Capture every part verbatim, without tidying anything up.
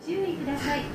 注意ください。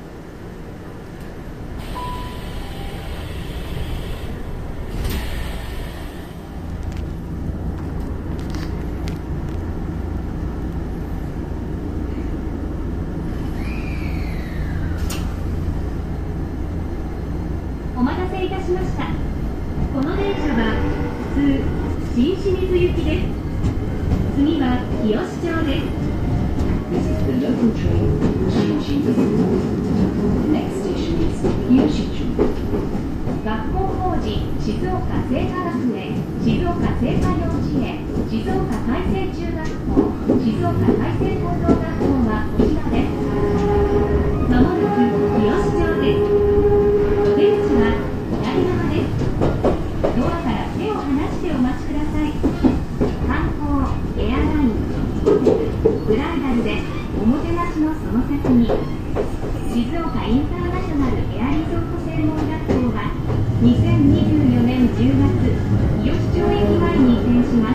お待たせいたしました。この電車は普通新清水行きです。次は日吉町です。 This is the local train to Shinjuku. Next station is Kyushu. 学校法人静岡聖火学園、静岡聖火幼稚園、静岡海星中学校、静岡海星高等学校はこちらです。まもなく日吉町です。お出口は左側です。ドアから手を離してお待ちください。観光、エアライン、ホテル、ブライダルでおもてなしのその先に静岡インターナショナルエアリゾート専門学校はにせんにじゅうよねんじゅうがつ日吉町駅前に移転します。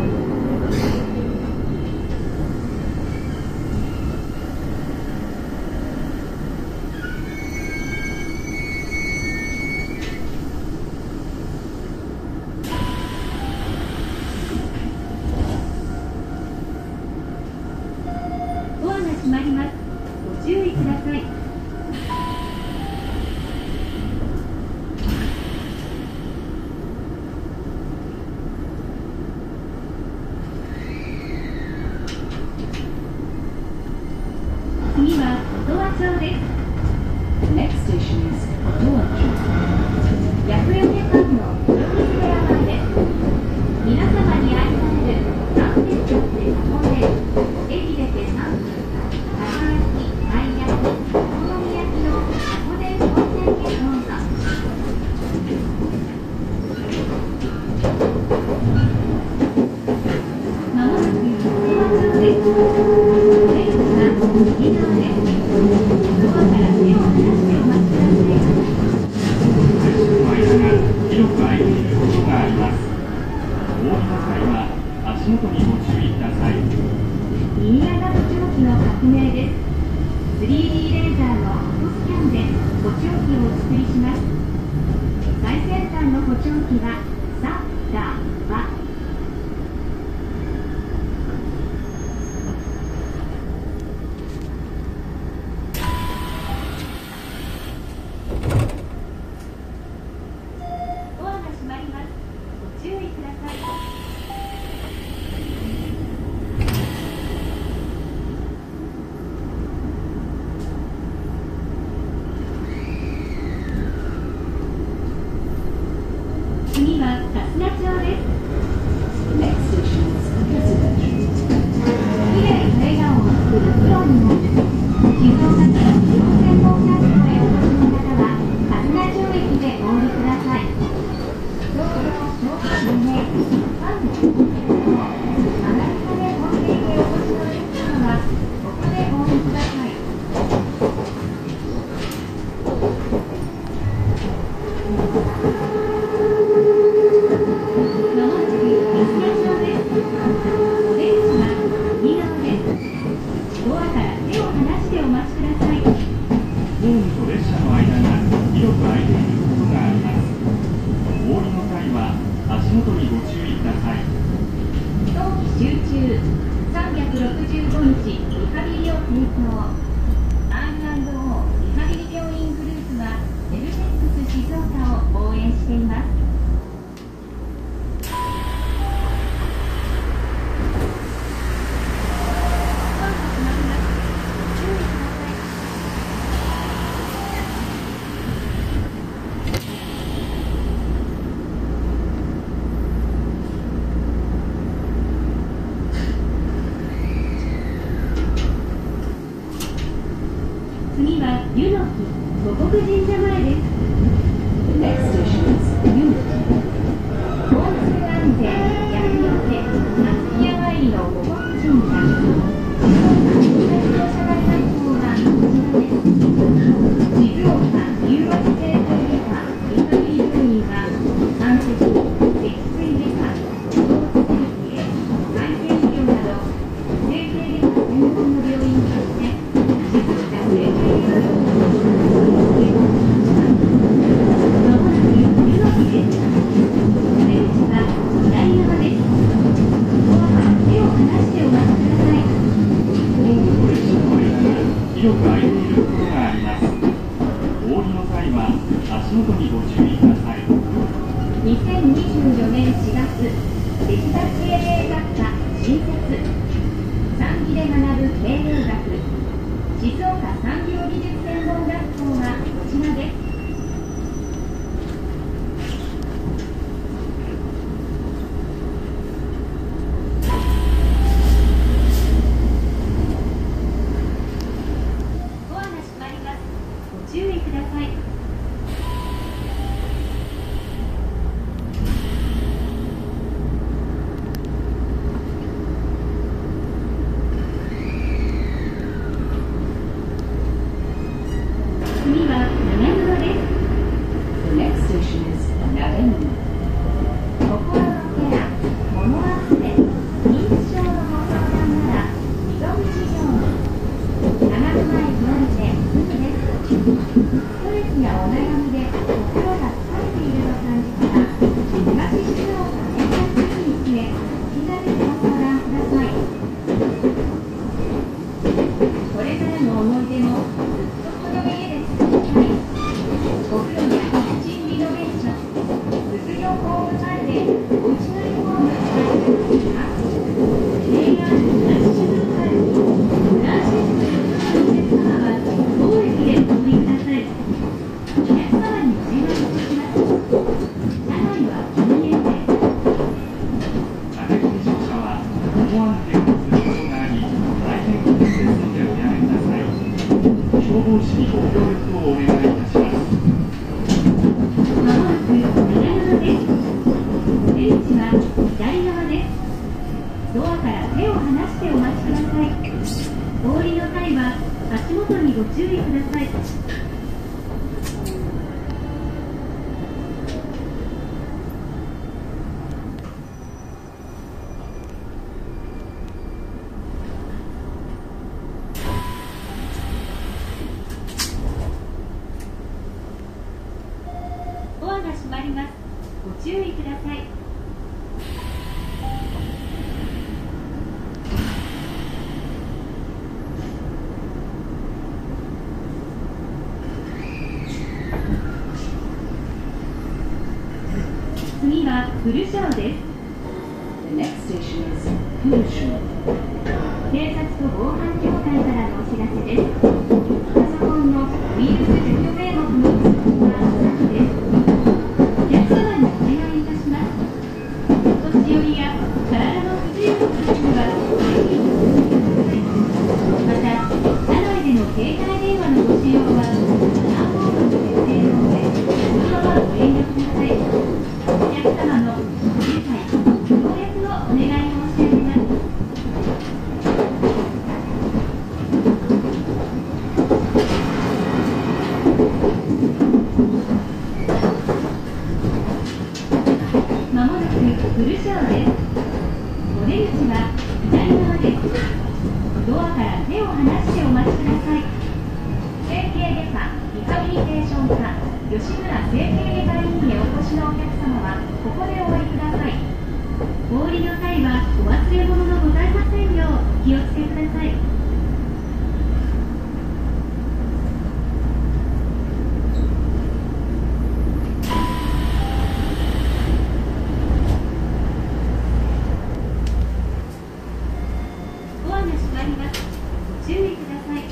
ドアが閉まります。ご注意ください。次は音羽町です。 Next station is Otowachu. 厄除け館の黒水寺前です。皆様に愛されるランペットって箱根駅出てさんぷん、たこ焼き、たい焼き、お好み焼きの箱根本店へどうぞ。まもなく音羽町です。お出口は右側です。ドアから手を離してお待ちください。 列車の間が広く空いていることがあります。お降りの際は足元にご注意ください。 リニア型補聴器の革命です。 スリーディー レーザーのフォトスキャンで補聴器をお作りします。最先端の補聴器はサ・ダ・バ。ドアが閉まります。ご注意ください。次は春日町です。 Next station is Kasugachu. 綺麗な笑顔を作るプロになる静岡県日本専門学校へお越しの方は春日町駅でお降りください。道路の紹介の名パンの本店とアメリカで本店へお越しのお客様はここでお降りください。まもなく春日町です。お出口は右側です。ドアから手を離してお待ちください。 ホームと列車の間が広く空いていることがあります。お降りの際は足元にご注意ください。 冬季集中さんびゃくろくじゅうごにちリハビリを提供 アールアンドオー リハビリ病院グループはエルテックス静岡を応援しています。ドアが閉まります。ご注意ください。次は湯の木護国神社前です。 Next station is Unity. 大津安全厄除け夏宮参りの護国神社静岡国際自動車大学校はこちらです。静岡融和自衛隊外科リハビリ病院は胆石、脊椎外科、スポーツ整形、再生医療など整形外科専門の病院として静広く空いているところがあります。お降りの際は足元にご注意ください。 にせんにじゅうよねんしがつ、デジタル経営学科新設、さんぎで学ぶ経営学、静岡産業技術専門学校はこちらです。ドアが閉まります。ご注意ください。次は長沼です。 The next station is Naganuma. 心のケア、物忘れ、認知症のご相談なら溝口常務。長沼駅降りてすぐです。ストレスやお悩みで心が疲れていると感じたら東静岡メンタルクリニックへお気軽にご相談ください。これからの思い出もずっとこの家で過ごしたい。お風呂やキッチンリノベーション、物業ホーム管理、おうちのリフォームされてますか？提案、フラッシュブルカルティ、フランシスコヨットのお客様は当駅でお降りください。お客様にお願いいたします。車内は禁煙です。 長駅乗車は思わぬ変更することがあり、大変危険ですのでおやめください。消防士にご協力をお願いいたします。 まもなく長沼です。出口は左側です。ドアから手を離してお待ちください。お降りの際は足元にご注意ください。ドアが閉まります。ご注意ください。次は古庄です。 The next station is Furushu. 警察と防犯協会からのお知らせです。パソコンのウイルス除去名目の通知はなしです。お客様にお願いいたします。お年寄りや体の不自由な方にはぜひお気をつけください。また、車内での携帯電話のご使用はマナーモードの設定なので、そのままご遠慮ください。お客様のご理解、ご協力をお願い申し上げます。まもなく古庄です。お出口は左側です。ドアから手を離してお待ちください。整形外科、リハビリテーション科、吉村整形外科院へお越しのお客様はここでお降りください。お降りの際はお忘れ物のございませんようお気をつけください。ドアが閉まります。ご注意ください。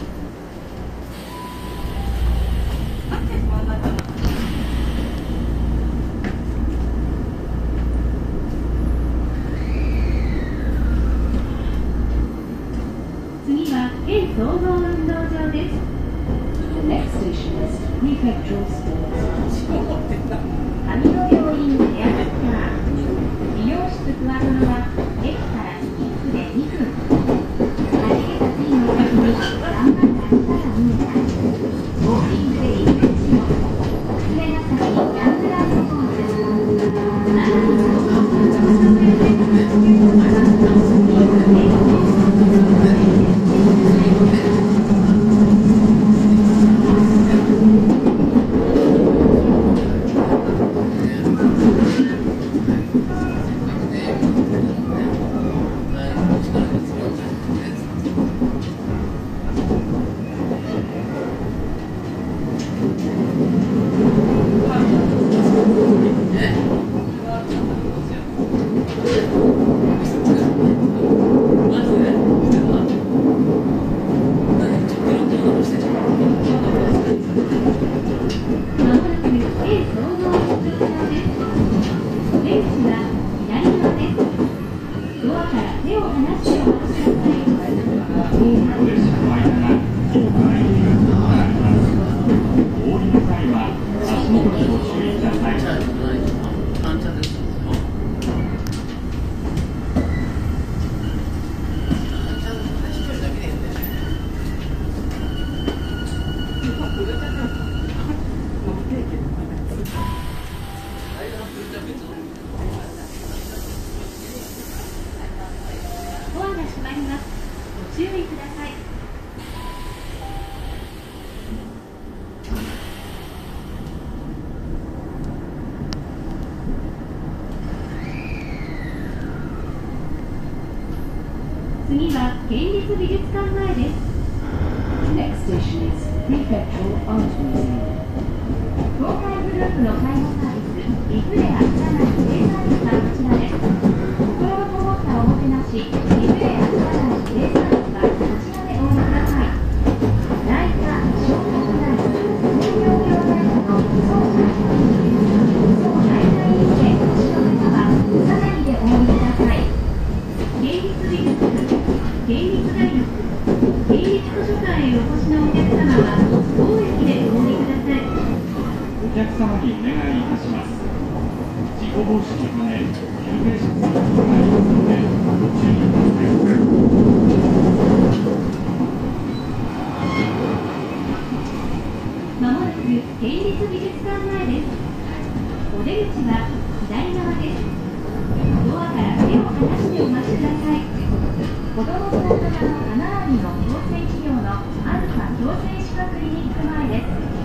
次は県総合運動場です。 The next station is Prefectural Sports. 上野病院ヘアドクター、美容室クワトロは駅から一区でにふん。はじけた次の先に頑張った明日が見えた。ウォーキングでリフレッシュを。上ヶ崎ヤングライフコース。長野の次は県立美術館前です。 Next station is Prefectural Art Museum. 東海グループの介護サービス、リフレア知らない指定サービスはこちらです。心のこもったおもてなし、リフレア知らない指定サービスはこちらでお降りください。ライタ、小学大学、工業業大学の総社長総ライタ委員でお越しの方は、さらにでお降りください。県立美術館、県立大学、県立図書館へお越しのお客様は、当駅でお降りください。 お客様にお願いいたします。事故防止のため、急停車することがありますので、ご注意ください。 まもなく県立美術館前です。お出口は左側です。ドアから手を離してお待ちください。子どもと大人の鼻ありの矯正治療のアルファ矯正歯科クリニック前です。